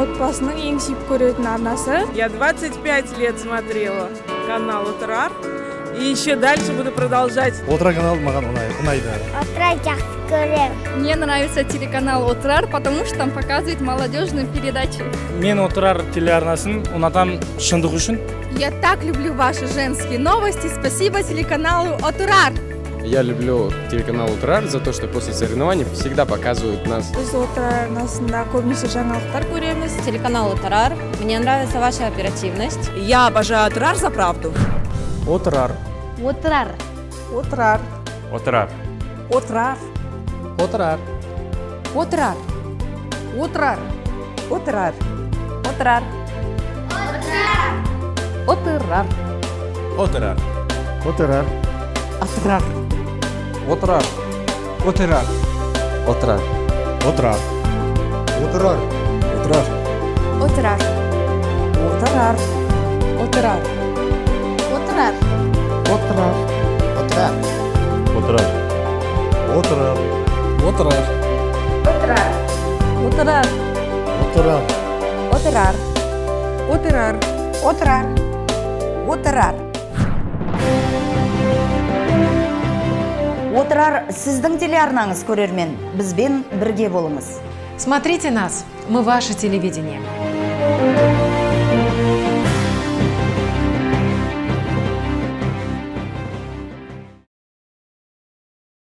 отбасының ең сүйіп көретін арнасы. Я 25 лет смотрела канал «Отырар». И еще дальше буду продолжать. Отырар канал маған ұнайды. Отырар жақсы көрем. Мне нравится телеканал «Отырар», потому что там показывают молодежные передачи. Мен «Отырар» телеарнасын ұнатам шындық үшін. Я так люблю ваши женские новости. Спасибо телеканалу «Отырар». Я люблю телеканал «Отырар» за то, что после соревнований всегда показывают нас. Біз Отырар арнасында көбінесе жаңалықтар көреміз. Телеканал «Отырар». Мне нравится ваша оперативность. Я обожаю «Отырар» за правду. «Отырар». Отырар. Отырар. «Отырар». «Отырар». «Отырар». «Отырар». «Отырар». «Отырар». «Отырар». «Отырар». «Отырар». Отырар. «Отырар». «Отырар». «Отырар». «Отырар». Отырар. Отырар. Отырар. «Отырар». «Отырар». «Отырар». Отырар. Отырар. Отырар. Отырар. «Отырар». Отырар. Отырар. Отырар. «Отырар». Отырар. «Отырар». Отырар сіздің телеарнаңыз, көрермен. Бізбен бірге болыңыз. Смотрите нас, мы ваше телевидение.